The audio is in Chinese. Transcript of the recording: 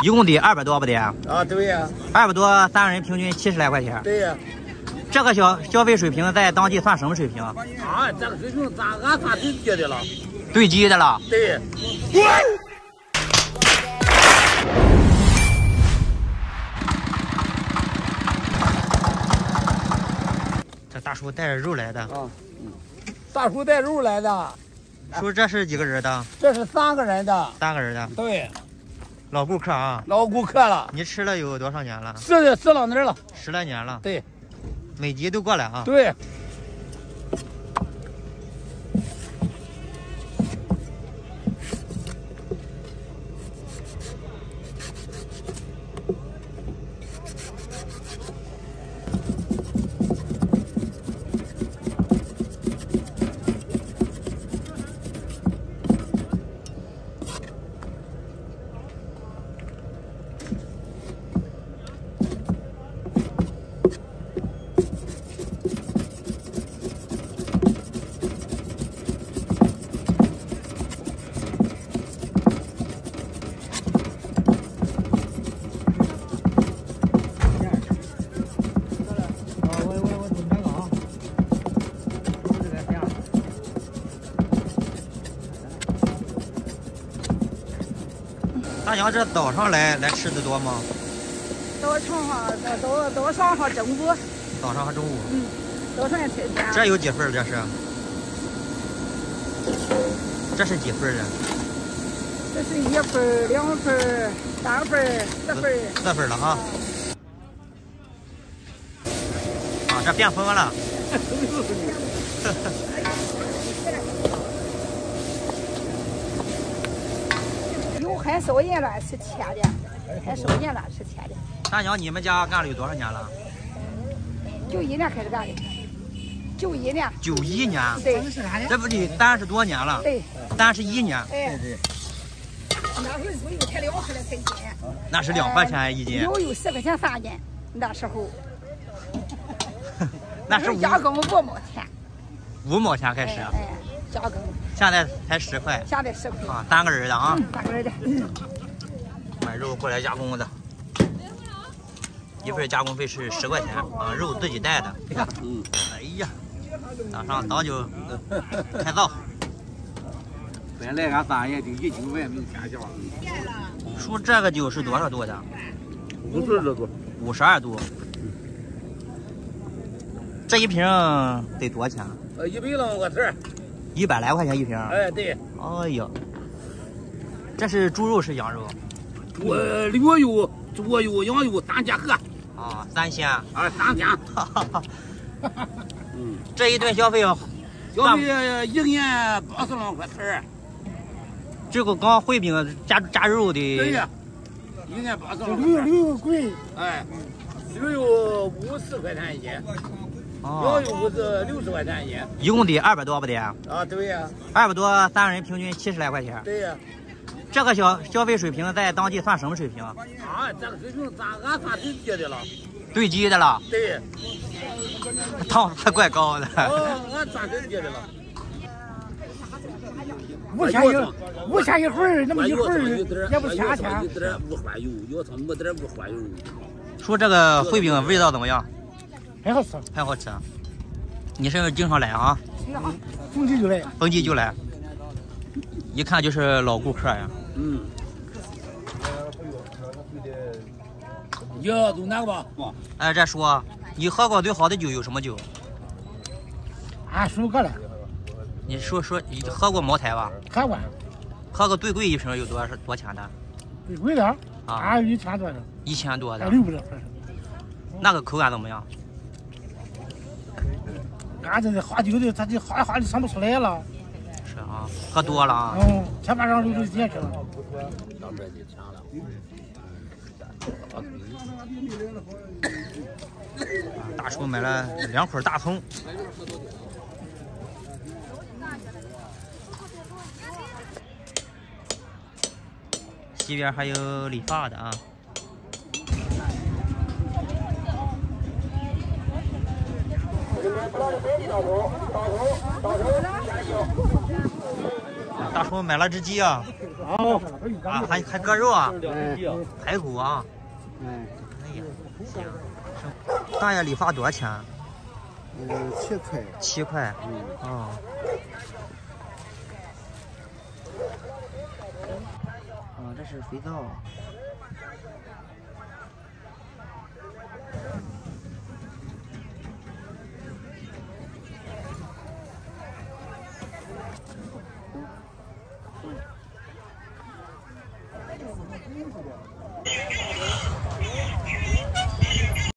共得200多不得？ 啊，对呀。 200多，3个人平均70来块钱。 对呀。 这个消费水平在当地算什么水平？ 啊，这个水平俺算对接的了。 对接的了。 对。 这大叔带着肉来的。 啊，大叔带肉来的。 叔，这是几个人的？ 这是3个人的。 3个人的。 对。 老顾客啊。 老顾客了。 你吃了有多少年了？ 吃到那儿了。 10来年了。 对。 每集都过来啊。 对。 大娘，这早上来吃的多吗？ 早上和中午。 早上和中午。 早上也吃点。 这有几份？这是几份的？ 这是1份、2份、3份、4份。 4份了啊！啊，这变疯了。 有很少人乱吃钱的，很少人乱吃钱的。 大娘，你们家干了有多少年了 ？91年开始干的。91年。 91年。 对。 这不得30多年了？ 对。 31年。 对。那时候油才2块钱一斤。 那是2块钱一斤。 油10块钱3斤，那时候。 那是加工5毛钱。 5毛钱开始。 加工。 现在才10块。 现在10块。 啊，3个人的啊。 3个人的。 买肉过来加工的，1份加工费是10块钱啊，肉自己带的。哎呀，早就开灶。 本来俺3爷就1斤外没天价。 叔，这个酒是多少度的 ？52度。 52度。这一瓶得多少钱 ？100多个事 ，100来块钱一瓶。 哎，对。 哎呀，这是猪肉是羊肉？ 驴油、猪油、羊油3结合。 啊，3鲜。 啊，3鲜。 这一顿消费 1年80多块钱。 这个刚烩饼加肉的。 对呀，1年80多。 驴油贵。 哎，驴油50块钱一斤。羊油是60块钱一斤。 一共得200多不得？ 啊，对呀。 200多，3个人平均70来块钱。 对呀。 这个消费水平在当地算什么水平？ 啊，这个水平俺算对接的了。 对接的了。 对。 汤还怪高的。 俺算对接的了。 5钱一会儿，那么一会儿也不钱钱。 一点不换油，要他没点不换油。 说这个烩饼味道怎么样？ 很好吃， 很好吃。你是经常来啊？ 逢季就来。 逢季就来，一看就是老顾客呀。 要走哪个吧？ 哎，这说你喝过最好的酒有什么酒？ 俺说过了。 你说，你喝过茅台吧？ 喝过。 喝个最贵一瓶有多钱的？ 最贵的啊，1000多的。 1000多的。 600多。 那个口感怎么样？ 俺这喝酒的，他就喝的尝不出来了。 是啊，喝多了啊。 前把让肉都进去了。 上边就强了。 大叔买了2捆大葱。 西边还有理发的啊。大叔买了只鸡啊。 好啊，还割肉啊， 哎排骨啊， 哎， 哎呀，行。大爷理发多少钱 7块。 ？7块。哦。啊，这是肥皂。